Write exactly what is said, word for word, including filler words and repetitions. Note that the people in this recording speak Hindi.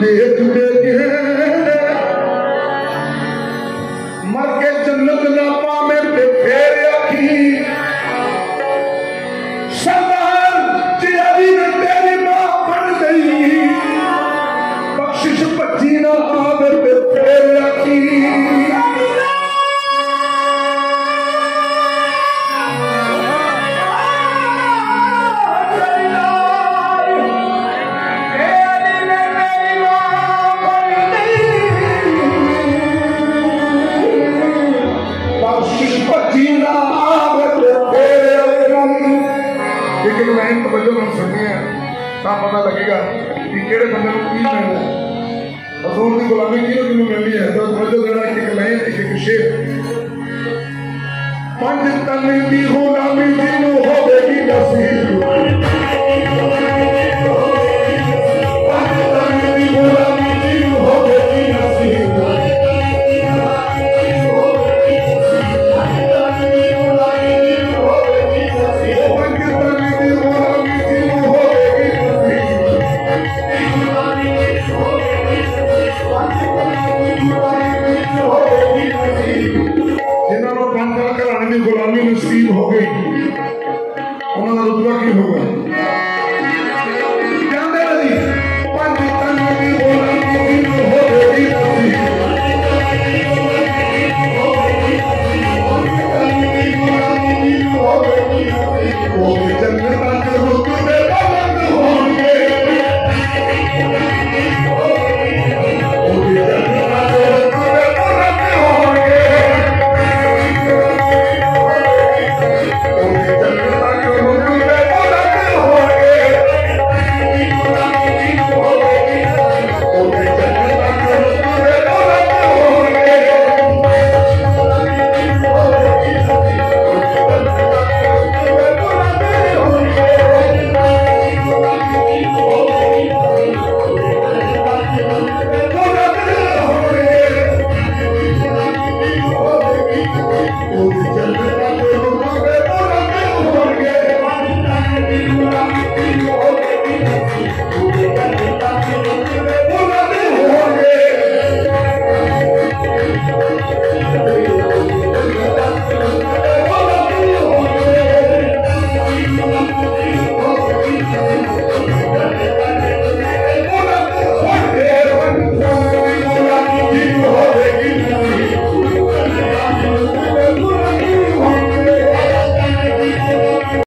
देख देखे मर के जन्नत ना पावे ते फेर अखी सरदार जियादी ने तेरी मां बन गई बख्शिश पची ना आवे ते फेर अखी पता लगेगा कि केड़े बंदे को की मिलना है हजूर की गुलामी किनो किनो मिलनी है तो समझो जरा एक लाइन एक एक शेर पंज तन दी गुलामी जिनो होवेगी नसीब